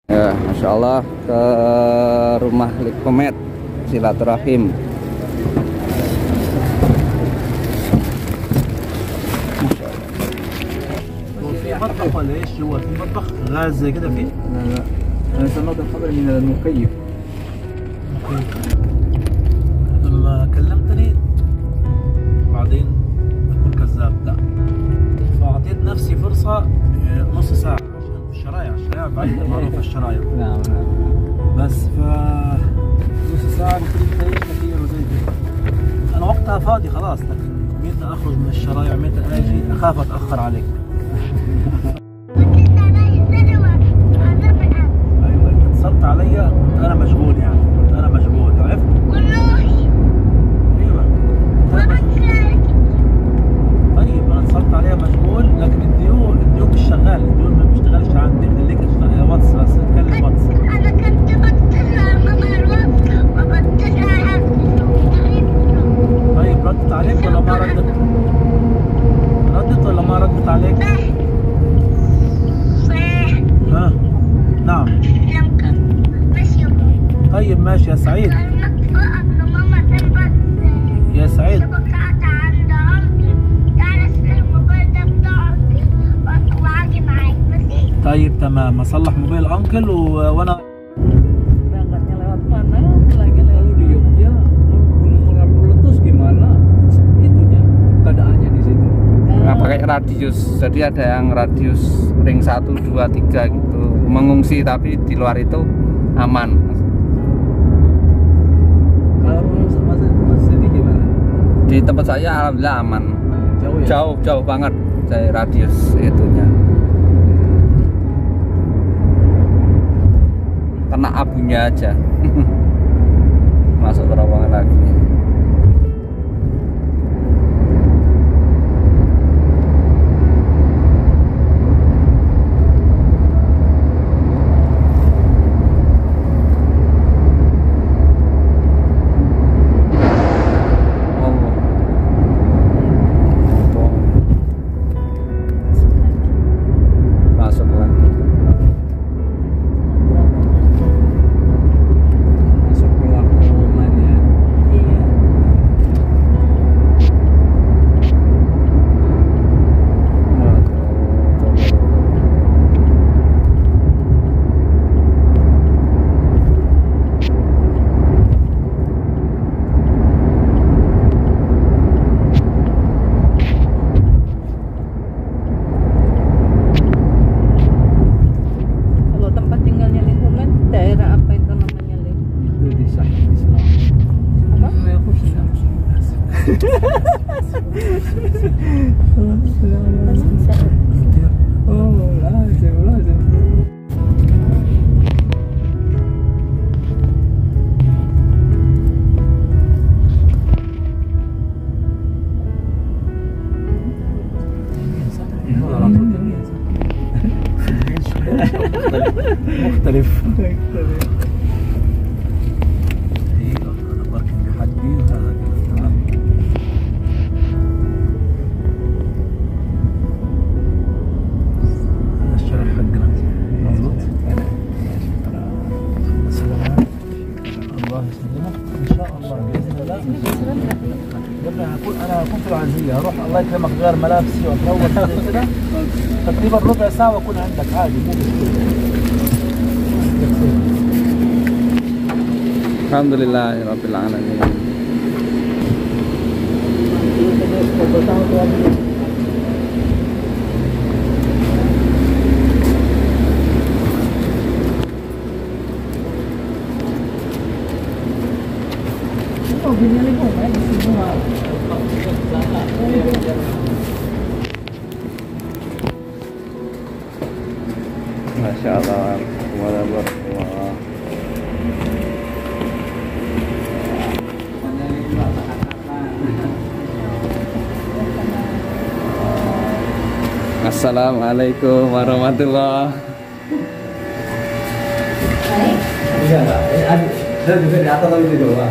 Ya, Masya Allah, ke rumah Likomet silaturahim. في مطبخ ولا ايش جوا؟ في مطبخ غاز زي كده فيه؟ لا لا، أنا سمعت الخبر من المكيف. لما كلمتني بعدين أكون كذاب. لا، فأعطيت نفسي فرصة نص ساعة عشان الشرايع بعيدة معروفة الشرايع. نعم نعم. بس نص ساعة قلت لي ايش كثير وزي كده. أنا وقتها فاضي خلاص، لكن متى أخرج من الشرايع، متى آجي، أخاف أتأخر عليك. أيوة، أنت اتصلت عليا كنت أنا مشغول، يعني كنت أنا مشغول، عرفت؟ والله أيوة كنت أنا مشغول. طيب أنا اتصلت عليا مشغول، لكن الديون مش شغال، الديون ما بيشتغلش عندي. خليك اشتغل واتس، بس اتكلم واتس. انا كنت بتصل على ماما الوقت وبتصل على طيب ردت عليك ولا ما ردت؟ ردت ولا ما ردت عليك؟ صحيح. ها؟ نعم. لم كن ماشي. طيب ماشي يا سعيد. كلمت قبل ماما تلبس يا سعيد. شبكات عند عمي. تعال اشتري الموبايل ده بتاعك واجي معاك بس. طيب تمام، اصلح موبايل انكل وانا Berangkatnya lewat mana? Pulangnya Kalau lewat di Jogja, gunung Merapi meletus gimana? Itunya, keadaannya di situ. Nah, pakai radius, jadi ada yang radius ring 1, 2, 3 gitu mengungsi, tapi di luar itu aman. kalau sama sendiri gimana? Di tempat saya alhamdulillah aman. Jauh ya? Jauh banget dari radius itunya. Kena abunya aja. Masuk terowongan lagi. Masuk lagi. Masuk keluar terowongan ya. Iya. Kalau tempat tinggalnya lingkungan daerah apa itu namanya Lin? Itu di Islam. Apa? Oh, lazim. مختلف. ايوه انا بركب بحجي وهذا كذا تمام. هذا الشارع حقنا مضبوط. الله يسلمك ان شاء الله باذن الله. انا هكون في العزيه، اروح الله يكرمك غير ملابسي واتروق زي كده، تقريبا ربع ساعه واكون عندك عادي، مو مشكله. Alhamdulillahirabbil alamin. Mobilnya lingkungan di semua. Masya Allah. Waalaikumsalam. Assalamualaikum warahmatullahi. Iya, saya juga di atas tapi di bawah.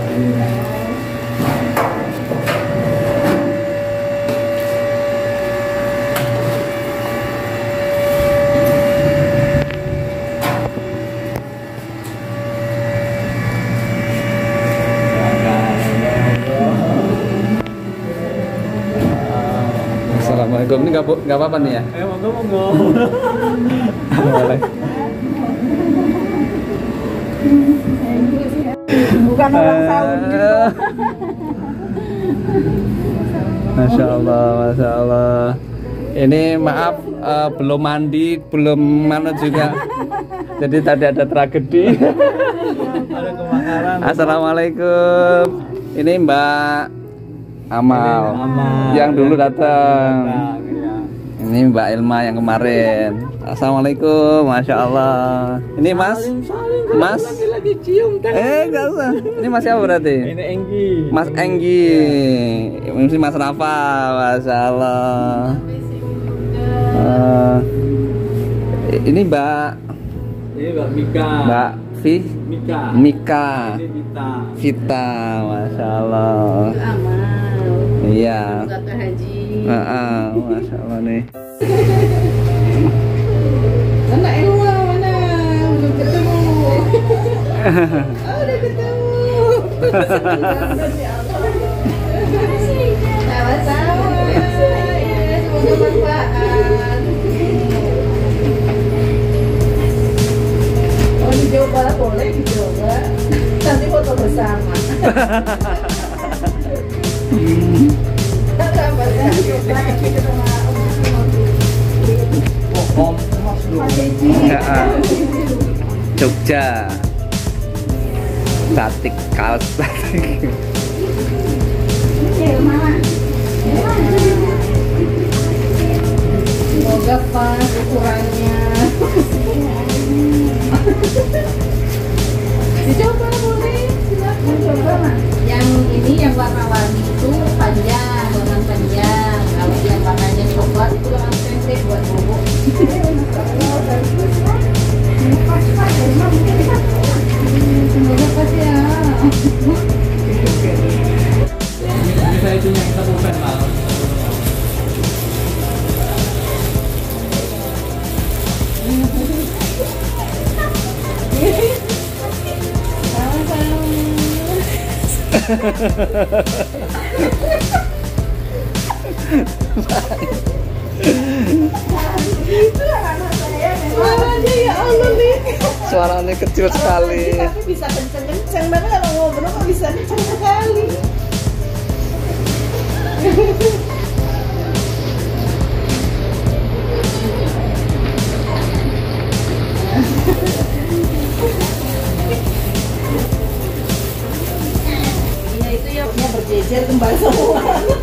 nggak apa-apa nih ya. Monggo. Boleh. Bukan orang Saudi. Masya Allah, Masya Allah. Ini maaf belum mandi, belum mana juga. Jadi tadi ada tragedi. Ada kebakaran. Assalamualaikum. Ini Mbak Amal, yang dulu datang. Ini Mbak Ilma yang kemarin. Assalamualaikum, Masya Allah. Ini Mas, Lagi cium kan? nggak usah. Ini Mas siapa berarti? Ini Enggi. Mas Enggi, ini Mas Rafa, Masya Allah. Ini Mbak Ini Mbak Mika. Mbak Mika, Ini Vita. Vita, Masya Allah. Amal. Iya. Kata Haji. Masya Allah nih. Anak Ilma mana? Belum ketemu. Oh, udah ketemu. Sama-sama. Ya, semoga bermanfaat. Oh, dicoba boleh dicoba. Nanti foto bersama. Jogja, batik kaos batik. Semoga pas ukurannya. Dicoba boleh, silakan coba. Yang ini yang warna-warni itu panjang, lengan panjang. Kalau yang warnanya coklat itu lengan pendek buat bobo. Semoga pas ya. Bisa itu yang kita bukan malam. Ya Allah nih. Suaranya kecil sekali. Tapi bisa kenceng-kenceng banget kalau ngobrol kok bisa kenceng sekali. Iya itu ya berjejer kembali semua.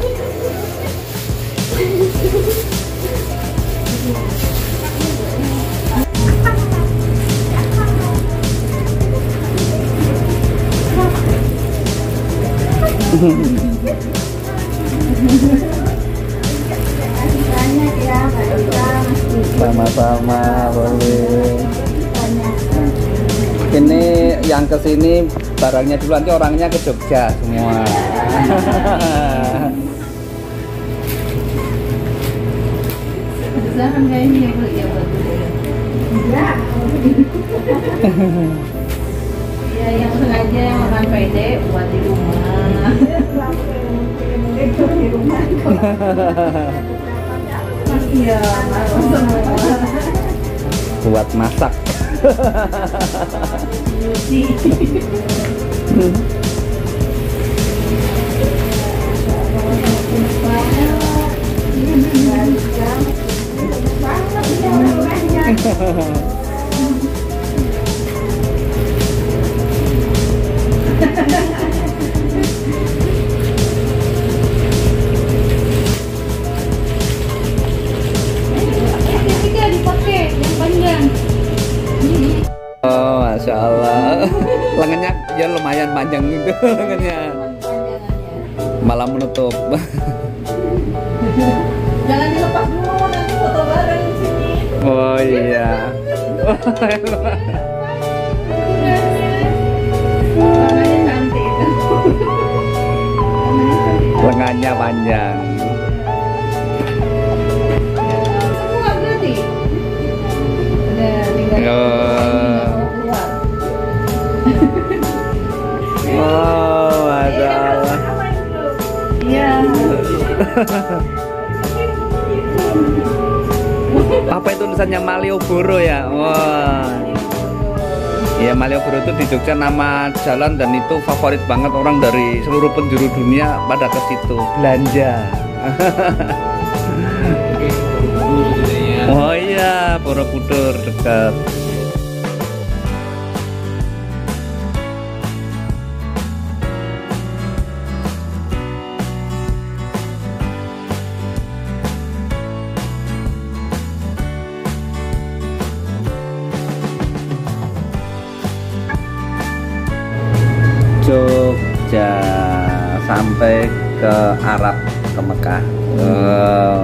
Sama-sama, boleh. Ini yang kesini barangnya dulu, nanti orangnya ke Jogja semua. Jangan kayak ini ya, Bu, ya buat ya yang sengaja yang makan pede buat di rumah. Iya, semua. Buat masak. Tiga dipakai yang panjang. Oh, Masya Allah. Lengannya ya lumayan panjang gitu lengannya. Malah menutup. Jangan dilepas dulu, nanti foto bareng di sini. Oh iya. Warnanya cantik. Lengannya panjang. Semua berarti. Udah tinggal. Oh, Masya Allah. Iya. kawasannya Malioboro ya. Wah. Ya, Malioboro itu di Jogja nama jalan dan itu favorit banget orang dari seluruh penjuru dunia pada ke situ belanja. Oh iya, Borobudur dekat. Jogja sampai ke Arab, ke Mekah. Oh.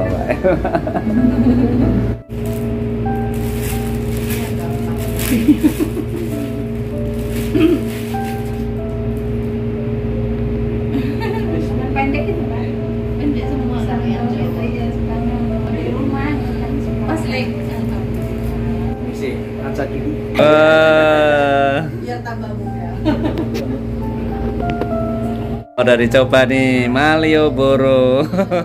Pendek itu kan? Pendek semua sama yang di rumah pas lagi Misi, ngaca dulu. biar tambah muda. Udah dicoba nih Malioboro.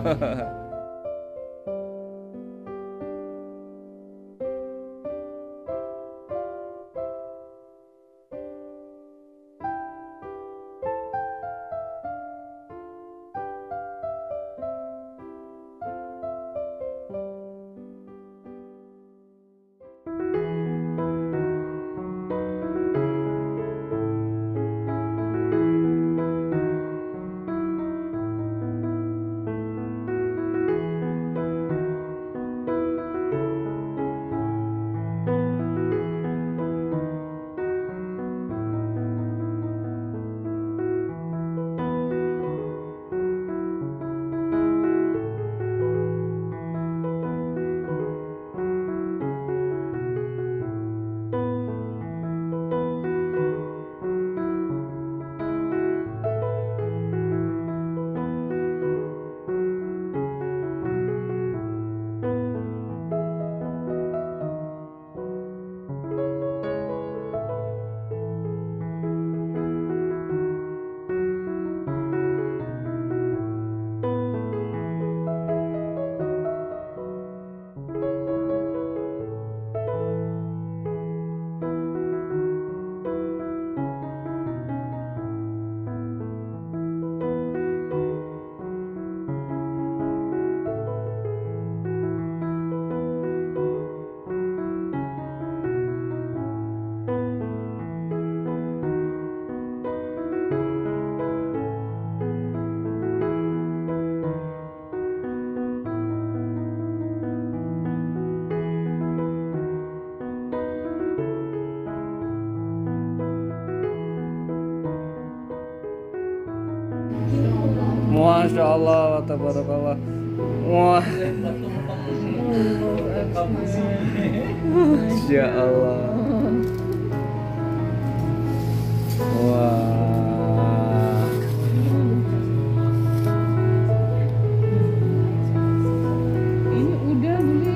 Masya Allah, tabarakallah. Wah, Masya Allah. Wah. Ini udah boleh.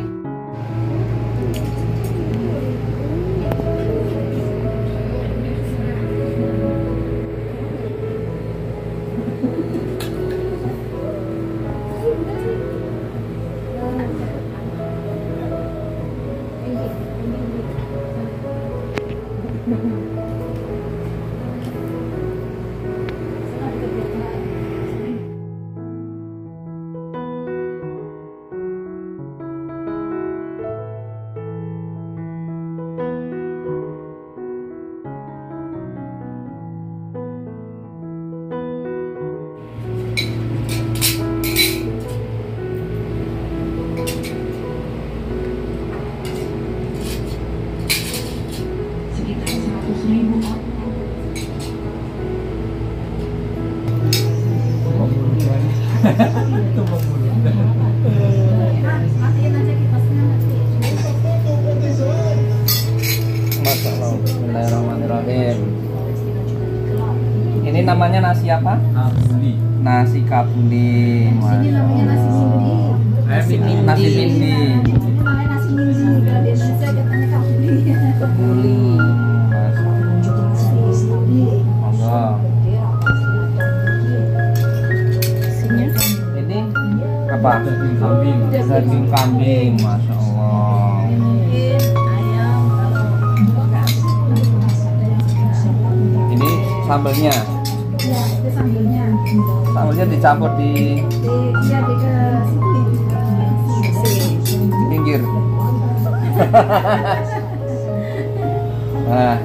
Masya Allah. Bismillahirrahmanirrahim. Ini namanya nasi apa? Nasi kabuli. Ini namanya nasi mindi. Nasi mindi. Namanya nasi mindi. Kalau di Indonesia katanya kabuli. Kabuli. Monggo. Ini apa? Daging kambing. Masya Allah. sambelnya. Ya, itu sambelnya. Sambelnya dicampur di Iya, di ke sini. pinggir. Nah,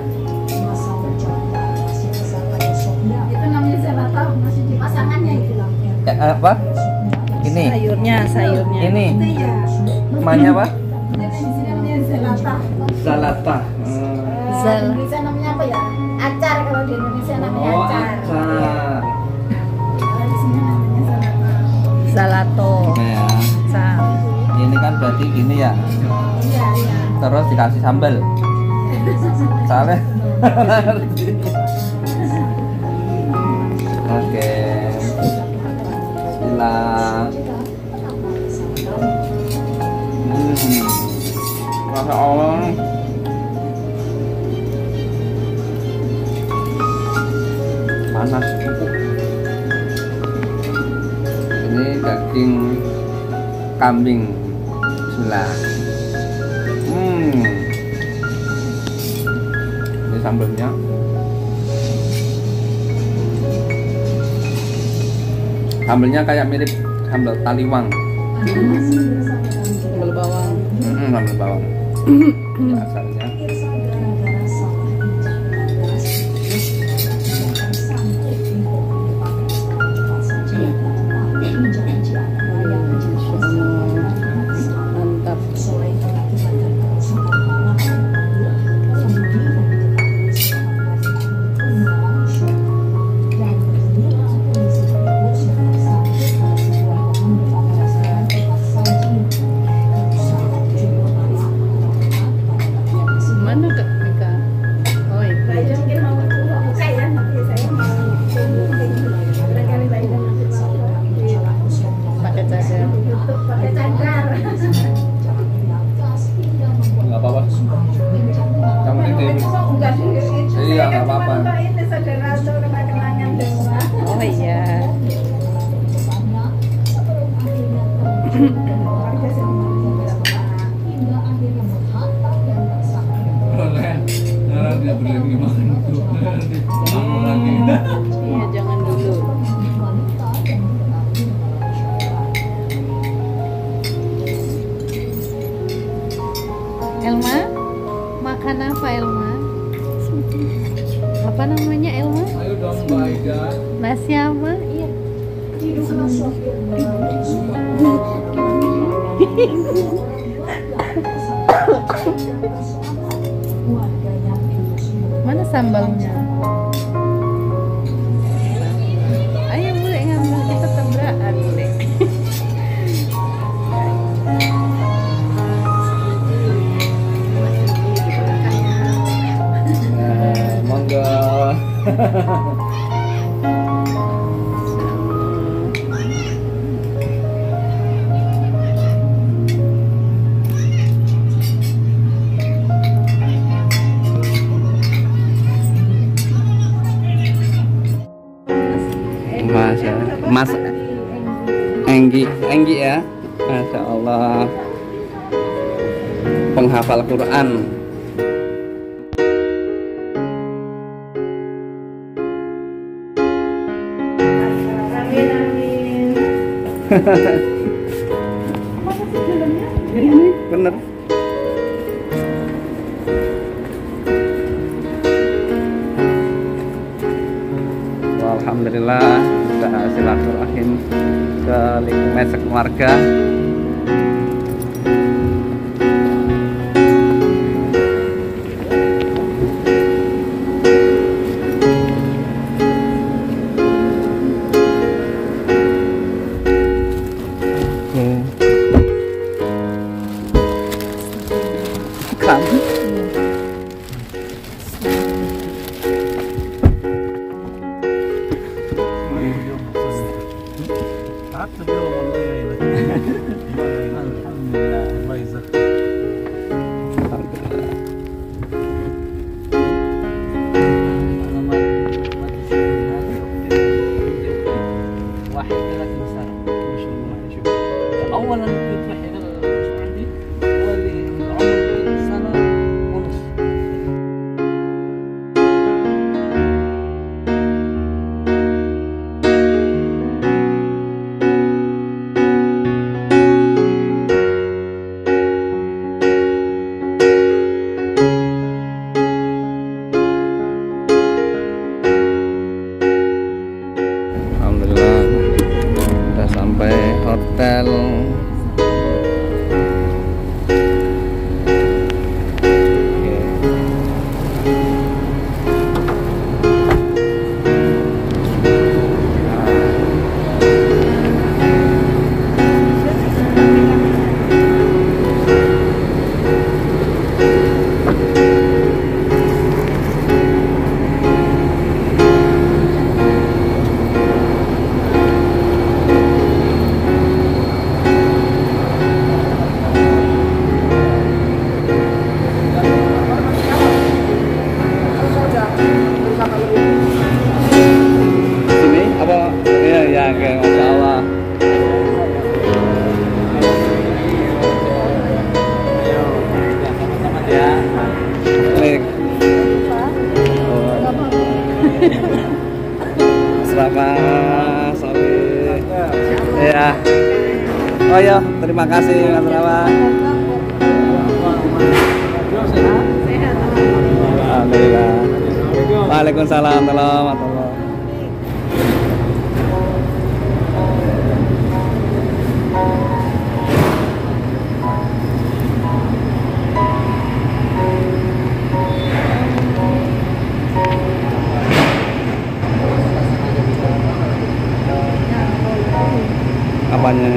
Itu namanya zalata, masih di pasangannya itu loh. ya, apa? Ini. Sayurnya. Ini. Itu ya. Namanya apa? Di sini namanya zalata. Zalata. Kalau di Indonesia namanya apa ya? Acar, kalau di Indonesia namanya Oh, acar. acar. Kalau di sini namanya zalata. Zalato. Ya. Sa. Ini kan berarti gini ya. Iya, iya. Terus dikasih sambal. Soalnya. Oke. Bismillah. Masya Allah. Panas. Ini daging kambing. Bismillah. Ini sambelnya. Sambelnya kayak mirip sambal taliwang. Sambal bawang. Sambal bawang. Asalnya. Mantap. Mana Kak Mika? Oh itu. Mbak Ida mungkin mau buka ya, nanti saya mau barangkali Mbak Ida nanti mau Pakai cadar. YouTube pakai cadar. Nggak apa-apa. Kamu ini. Mau unggah dulu itu. Iya, Saya nggak kan cuma apa-apa. untuk ini saudara untuk kenang-kenangan doang. Oh iya. Keluarga semuanya. Dia berlagi makan itu. Iya jangan dulu. Elma, makan apa Elma? Apa namanya Elma? Ayo dong Mbak Ida. Nasi apa? Iya. Mana sambalnya? Ayo boleh ngambil, kita tabrakan boleh. Nah, monggo. Mas Enggi ya, Masya Allah, penghafal Quran. Bener. Alhamdulillah bisa silaturahim ke lingkungan sekeluarga. Kamu تعبت اليوم والله يا Sini apa? Iya ya, oke, masya Allah. Ya. Klik. Selamat sore. Ya. Oh ya, terima kasih Mas Rawa. Alhamdulillah. Waalaikumsalam warahmatullahi. Apanya?